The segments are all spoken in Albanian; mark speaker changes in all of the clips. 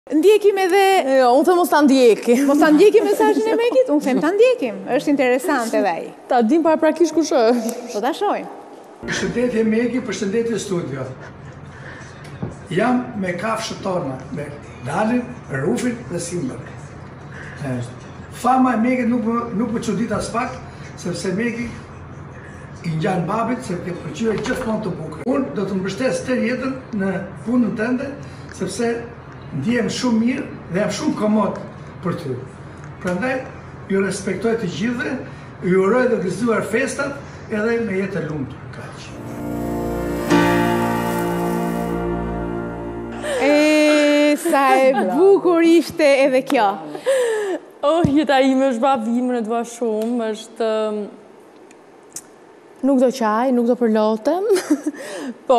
Speaker 1: Ndjekim edhe...
Speaker 2: Jo, unë të mos të ndjekim.
Speaker 1: Mos të ndjekim mesazhin e Megit? Unë them të ndjekim. Është interesant edhe ai.
Speaker 2: Ta dim paraprakisht kush është.
Speaker 1: Po ta shohim.
Speaker 3: Përshëndetje Megi, përshëndetje studio. Jam me kafshët tona, me Dalin, Rufin dhe Simbër. Fama e Megit nuk më çudit as pak, sepse Megi i ngjan babit se ke përqyer gjithmonë të bukur. Unë do të mbështes të jetën në punën tënde, sepse ndihem shumë mirë dhe jam shumë komod për ty. Prandaj ju respektoj të gjithëve, ju uroj të gëzuar festat edhe me jetë të lumtur. Kaq.
Speaker 1: Sa e bukur ishte edhe kjo.
Speaker 2: Jeta ime është babim, në dua shumë, është... Nuk do qaj, nuk do përlotem, po...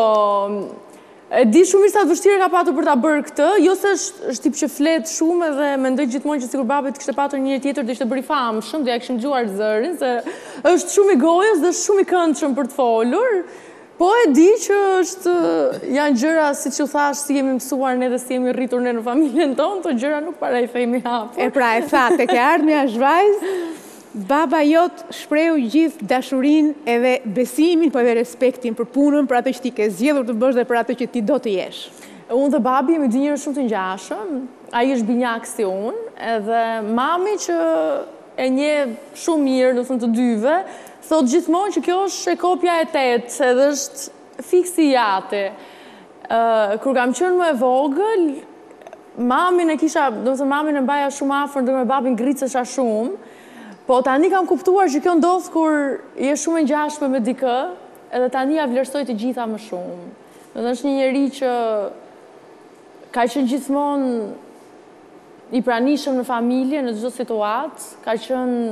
Speaker 2: E di shumë ishte atë vështirë ka patur për ta bërë këtë, jo se është tip që flet shumë edhe mendoj gjithmonë që sikur babet kishte patur një tjetër dhe ishte bëri famshëm, dhe ja kishim dëgjuar zërin, se është shumë i gojës dhe shumë i këndshëm për të folur, po e di që janë gjëra, si që thash, si jemi mësuar ne dhe si jemi rritur ne në familjen tonë, të gjëra nuk para i themi hapur.
Speaker 1: E pra e tha, tek e ardhmja zhvajz, baba jot shprehu gjithë dashurinë edhe besimin, po edhe respektin për punën, për atë që ti ke zgjedhur të bësh dhe për atë që ti do të jesh.
Speaker 2: Unë dhe babi jemi dy njerëz shumë të ngjashëm, ai është binjak si unë, edhe mami që e njeh shumë mirë, do të thënë të dyve, thot gjithmonë që kjo është e kopja e tetë, edhe është fiksi i jati. Kur kam qenë më e vogël, mamin e kisha, do të thënë mamin e mbaja shumë afër, ndër me babin ngritesha shumë. Po tani kam kuptuar që kjo ndodh kur je shumë e ngjashme me dikë, edhe tani ja vlerësoj të gjitha më shumë. Do të është një njeri që ka qenë gjithmonë i pranishëm në familje, në çdo situatë, ka qenë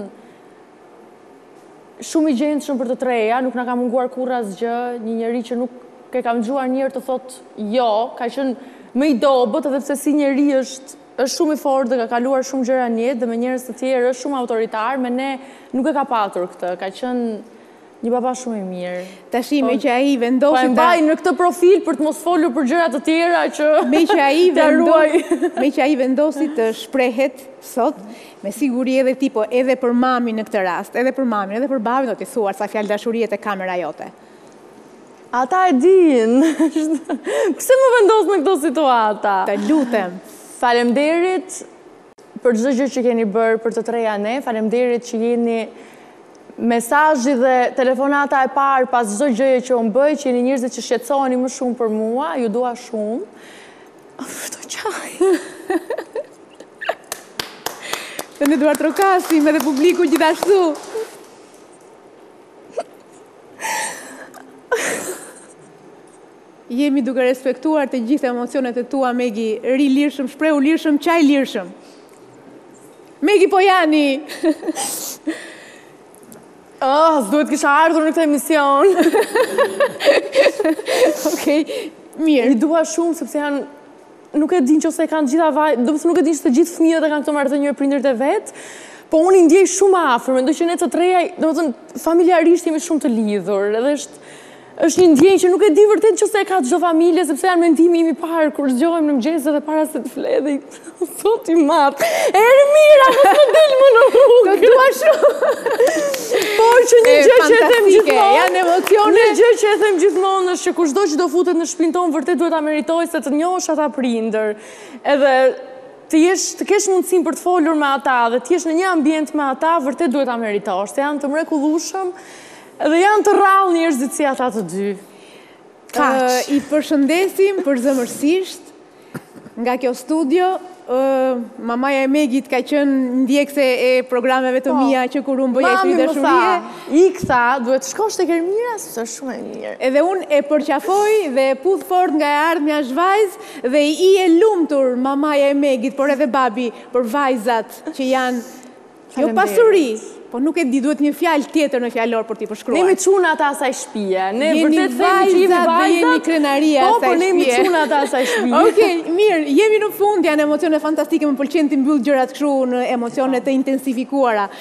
Speaker 2: shumë i gjendshëm për të treja, nuk na ka munguar kurrë asgjë, një njeri që nuk e kam dëgjuar një herë të thotë jo, ka qenë më i dobët, edhe pse si njeri është shumë i fortë dhe ka kaluar shumë gjëra në jetë dhe me njerëz të tjerë është shumë autoritar, me ne nuk e ka patur këtë, ka qenë një baba shumë i mirë.
Speaker 1: Tash me që ai vendosi
Speaker 2: ta... Po e mbaj në këtë profil për të mos folur për gjëra të tjera që...
Speaker 1: Me që ai vendosi të shprehet sot, me siguri edhe ti, po edhe për mamin në këtë rast, edhe për mamin, edhe për babin do t'i thuar sa fjalë dashurie te kamera jote.
Speaker 2: Ata e din. Pse më vendos në këto situata?
Speaker 1: Të lutem.
Speaker 2: Faleminderit për çdo gjë që keni bërë për të treja ne, faleminderit që jeni mesazhi dhe telefonata e parë pas çdo gjëje që unë bëj, që jeni njerëz që shqetësoheni më shumë për mua, ju dua shumë. Do qaj.
Speaker 1: Të ne duar trokasim edhe publiku gjithashtu. Jemi duke respektuar të gjithë emocionet e tua, Megi, ri lirshëm, shprehu lirshëm, qaj lirshëm. Megi Pojani!
Speaker 2: S'duhet kisha ardhur në këtë emision.
Speaker 1: Okej, mirë.
Speaker 2: I dua shumë, sepse janë, nuk e din që ose kanë gjitha vaj, nuk e din që të gjithë fëmijët e kanë këto marrëdhënie me prindërit e vet, po unë i ndjej shumë afër, mendoj që ne të treja, domethënë familjarisht jemi shumë të lidhur, edhe është një ndjenjë që nuk e di vërtet që se e ka çdo familje, sepse janë mendimi im i parë kur zgjohem në mëngjes edhe para se të fledhej. Sot i mat. Ermira, mos më del më në rrugë.
Speaker 1: Të dua shumë.
Speaker 2: Por që një gjë që e them gjithmonë,
Speaker 1: janë emocione.
Speaker 2: Një gjë që e them gjithmonë është që kushdo që do futet në shtëpinë tonë vërtet duhet ta meritoj se të njohësh ata prindër. Edhe të kesh mundësinë për të folur me ata dhe të jesh në një ambient me ata, vërtet duhet ta meritosh. Se janë të mrekullueshëm. Dhe janë të rrallë njerëzit si ata të dy.
Speaker 1: I përshëndesim përzemërsisht nga kjo studio. Mamaja e Megit ka qenë ndjekse e programeve të mia që kur unë bëja Kri dashurie.
Speaker 2: I këtha, duhet të shkosh tek Ermira, se është shumë e mirë.
Speaker 1: Edhe unë e përqafoj dhe puth fort nga e ardhmja zhvajz dhe i e lumtur mamaja e Megit, por edhe babi për vajzat që janë jo pasuri. Po nuk e di, duhet një fjalë tjetër në fjalor për t'i përshkruar.
Speaker 2: Ne jemi çuna ata asaj shtëpie. Ne vërtet themi që jemi
Speaker 1: vajzat dhe jemi krenaria asaj shtëpie.
Speaker 2: Po, ne jemi çuna ata asaj shtëpie.
Speaker 1: Okej, mirë, jemi në fund, janë emocione fantastike, më pëlqen të mbyll gjërat kështu në emocione të intensifikuara.